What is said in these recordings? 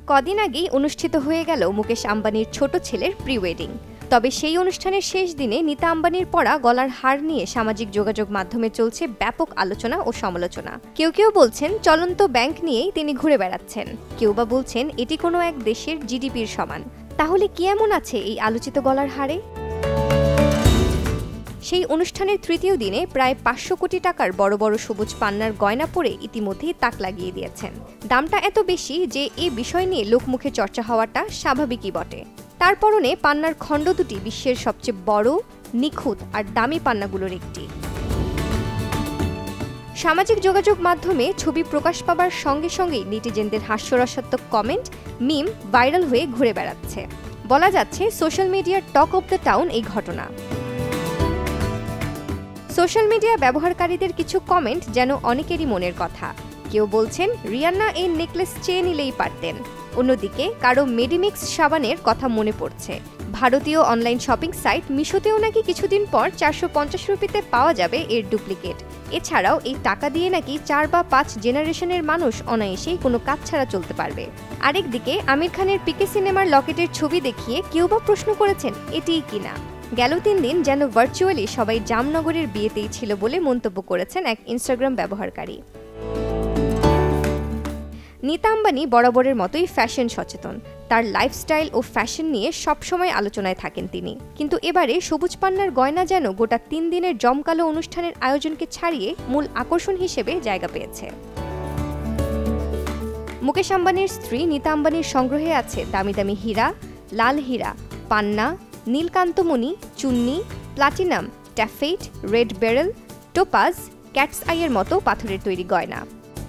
কদিন আগেই অনুষ্ঠিত হয়ে গেল মুকেশ আম্বানির ছোট ছেলের প্রি ওয়েডিং। তবে সেই অনুষ্ঠানের শেষ দিনে নীতা আম্বানির পরা গলার হার নিয়ে সামাজিক যোগাযোগ মাধ্যমে চলছে ব্যাপক আলোচনা ও সমালোচনা। কেউ কেউ বলছেন চলন্ত ব্যাংক নিয়েই তিনি ঘুরে বেড়াচ্ছেন, কেউ বা বলছেন এটি কোনো এক দেশের জিডিপির সমান। তাহলে কি এমন আছে এই আলোচিত গলার হারে? সেই অনুষ্ঠানের তৃতীয় দিনে প্রায় 500 কোটি টাকার বড় বড় সবুজ পান্নার গয়না পরে ইতিমধ্যেই তাক লাগিয়ে দিয়েছেন। দামটা এত বেশি যে এই বিষয় নিয়ে লোকমুখে চর্চা হওয়াটা স্বাভাবিকই বটে। তার পরনে পান্নার খণ্ড দুটি বিশ্বের সবচেয়ে বড়, নিখুঁত আর দামি পান্নাগুলোর একটি। সামাজিক যোগাযোগ মাধ্যমে ছবি প্রকাশ পাবার সঙ্গে সঙ্গেই নেটিজেনদের হাস্যরসাত্মক কমেন্ট, মিম ভাইরাল হয়ে ঘুরে বেড়াচ্ছে। বলা যাচ্ছে সোশ্যাল মিডিয়ার টক অব দ্য টাউন এই ঘটনা। সোশ্যাল মিডিয়া ব্যবহারকারীদের কিছু কমেন্ট যেন অনেকেরই মনের কথা। কেউ বলছেন রিয়ান্না এই নেকলেস চেয়ে নিলেই পারতেন। অন্যদিকে কারো মেডিমিক্স সাবানের কথা মনে পড়ছে। ভারতীয় অনলাইন শপিং সাইট মিশোতেও নাকি কিছুদিন পর 450 রুপিতে পাওয়া যাবে এর ডুপ্লিকেট। এছাড়াও এই টাকা দিয়ে নাকি 4 বা 5 জেনারেশনের মানুষ অনায়াসেই কোনো কাজ ছাড়া চলতে পারবে। আরেকদিকে আমির খানের পিকে সিনেমার লকেটের ছবি দেখিয়ে কেউ বা প্রশ্ন করেছেন এটিই কিনা। গেল 3 দিন যেন ভার্চুয়ালি সবাই জামনগরের বিয়েতেই ছিল বলে মন্তব্য করেছেন এক ইনস্টাগ্রাম ব্যবহারকারী। নীতা আম্বানি বরাবরের মতোই ফ্যাশন সচেতন। তার লাইফস্টাইল ও ফ্যাশন নিয়ে সবসময় আলোচনায় থাকেন তিনি। কিন্তু এবারে সবুজ পান্নার গয়না যেন গোটা 3 দিনের জমকালো অনুষ্ঠানের আয়োজনকে ছাড়িয়ে মূল আকর্ষণ হিসেবে জায়গা পেয়েছে। মুকেশ আম্বানির স্ত্রী নীতা আম্বানির সংগ্রহে আছে দামি দামি হীরা, লাল হীরা, পান্না, নীলকান্তমণি, চুন্নি, প্লাটিনাম, ট্যাফেট, রেড বেরেল, টোপাজ, ক্যাটস আইয়ের মতো পাথরের তৈরি গয়না।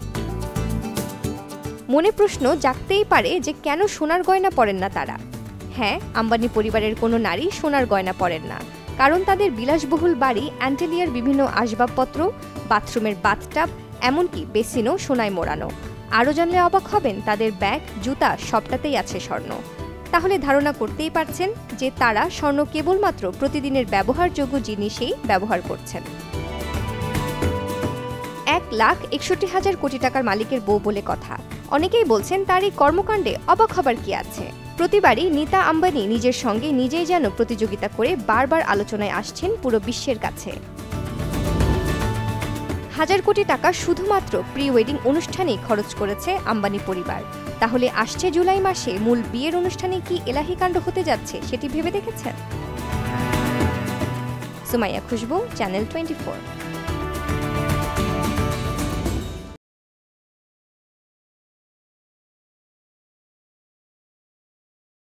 মনে প্রশ্ন জাগতেই পারে যে কেন সোনার গয়না পরেন না তারা। হ্যাঁ, আম্বানি পরিবারের কোনো নারী সোনার গয়না পরেন না, কারণ তাদের বিলাসবহুল বাড়ি, অ্যান্টেলিয়ার বিভিন্ন আসবাবপত্র, বাথরুমের বাথটাব, এমনকি বেসিনও সোনায় মোড়ানো। আরও জানলে অবাক হবেন, তাদের ব্যাগ, জুতা সবটাতেই আছে স্বর্ণ। তাহলে ধারণা করতেই পারছেন যে তারা স্বর্ণ কেবলমাত্র প্রতিদিনের ব্যবহারযোগ্য জিনিসেই ব্যবহার করছেন। 1,61,000 কোটি টাকার মালিকের বউ বলে কথা। অনেকেই বলছেন তার এই কর্মকাণ্ডে অবাক হবার কি আছে। প্রতিবারই নীতা আম্বানি নিজের সঙ্গে নিজেই যেন প্রতিযোগিতা করে বারবার আলোচনায় আসছেন পুরো বিশ্বের কাছে। 1,000 কোটি টাকা শুধুমাত্র প্রি ওয়েডিং অনুষ্ঠানেই খরচ করেছে আম্বানি পরিবার। তাহলে আসছে জুলাই মাসে মূল বিয়ের অনুষ্ঠানে কি এলাহি কাণ্ড হতে যাচ্ছে সেটি ভেবে দেখেছেন? সুমাইয়া খুশবু, চ্যানেল 24।